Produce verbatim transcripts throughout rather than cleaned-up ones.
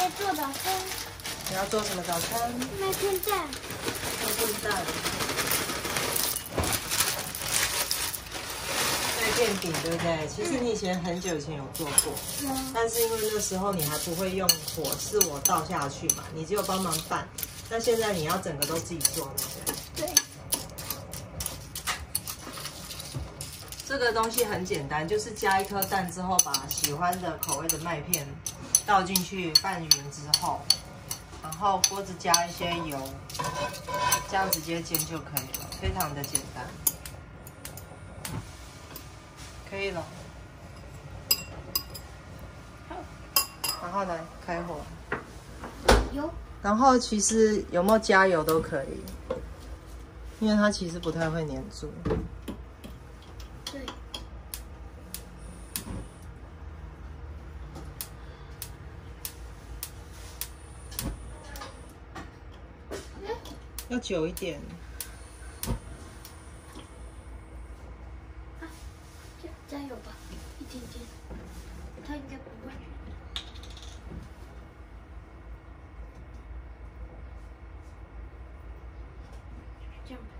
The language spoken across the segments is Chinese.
在做早餐。 你要做什么早餐？ 麦片蛋。 麦片蛋。麦片饼对不对？其实你以前很久以前有做过， 嗯、 但是因为那时候你还不会用火是我倒下去嘛，你只有帮忙拌。那现在你要整个都自己做，对不对？ 对。 这个东西很简单，就是加一颗蛋之后，把喜欢的口味的麦片倒进去拌匀之后，然后锅子加一些油，这样直接煎就可以了，非常的简单。可以了。然后来开火。 油。 然后其实有没有加油都可以，因为它其实不太会粘住。 对。 要久一点。 啊，加油吧，一点点，它应该不会。这样，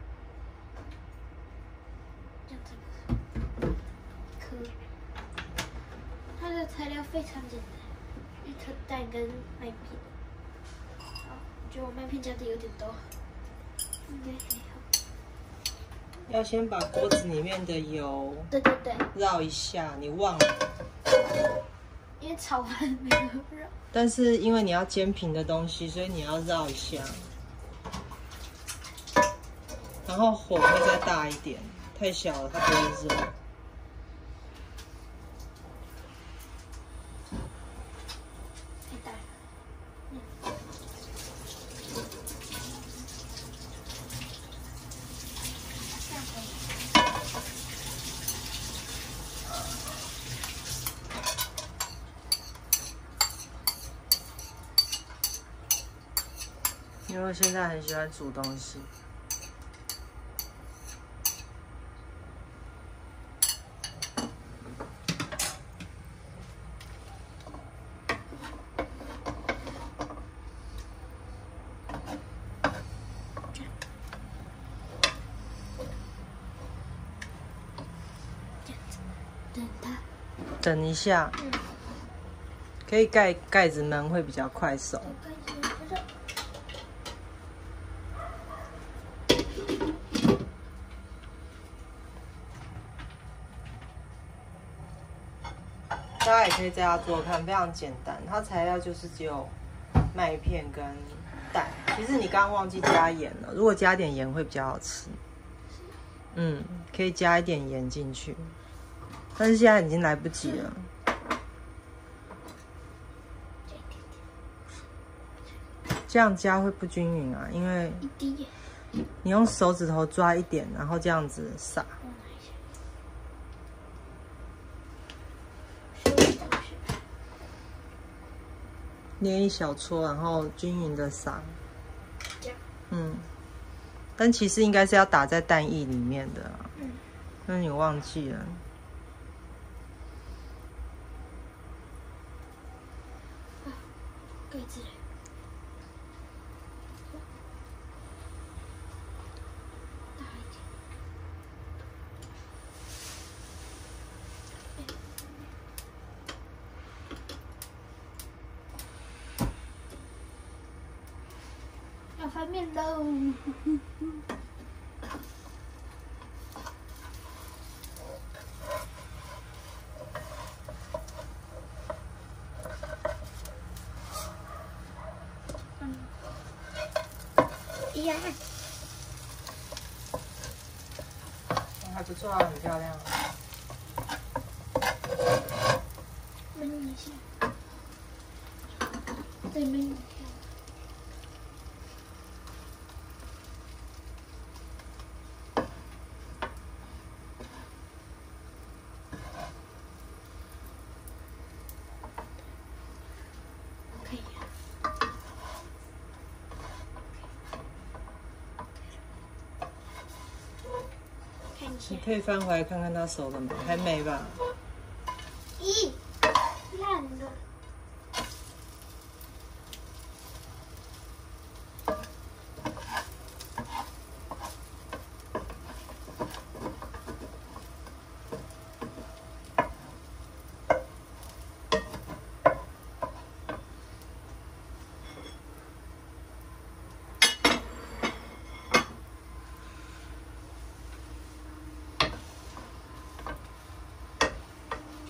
这样子，可。它的材料非常简单，一颗蛋跟麦片。好，我觉得我麦片加的有点多，应该还好。 要先把锅子里面的油， 对对对， 绕一下，你忘了。 因为炒完没有绕。 但是因为你要煎平的东西，所以你要绕一下。然后火会再大一点，太小了它不会热。 太大了。嗯。这样可以。 因为现在很喜欢煮东西。 等它。 等一下。嗯。可以盖盖子焖，会比较快熟。大家也可以在家做看，非常简单。它材料就是只有麦片跟蛋。其实你刚刚忘记加盐了，如果加点盐会比较好吃。嗯，可以加一点盐进去，但是现在已经来不及了。这样加会不均匀啊，因为你用手指头抓一点，然后这样子撒。捏一小撮，然后均匀的撒。嗯，但其实应该是要打在蛋液里面的啊。嗯。那你忘记了。 盖子。大一点。要翻面喽！嗯，呀， 还不错啊，很漂亮。 焖一下，再焖一下。可以了。看一下。 你可以翻回来看看它熟了吗？还没吧？ 咦，烂了。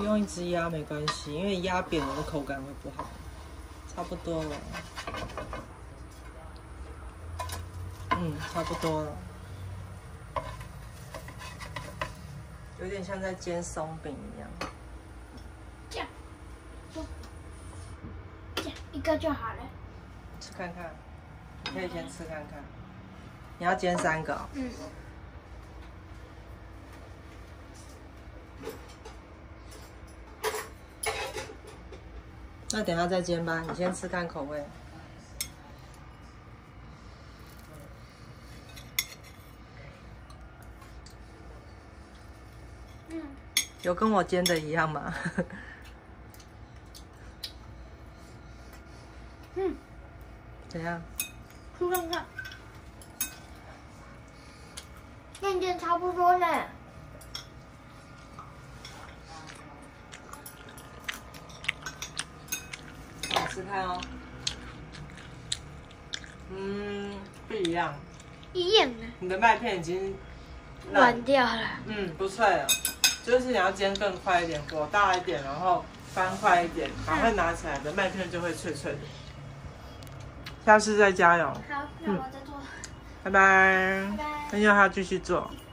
用一只压没关系，因为压扁了的口感会不好。差不多了，嗯，差不多了，有点像在煎松饼一样。 这样，这样一个就好了。 吃看看，你可以先吃看看。你要煎三个、哦？ 嗯。 那等一下再煎吧，你先吃看口味。 嗯。 有跟我煎的一样吗？ 嗯。 怎样？ 吃看看。跟煎差不多呢。 吃看哦，嗯，不一样， 一样的。 你的麦片已经软掉了。 嗯，不脆了，就是你要煎更快一点，火大一点，然后翻快一点，赶快拿起来的麦片就会脆脆的。下次再加油。 好，那我再做。 拜拜。 拜拜。 那要他继续做。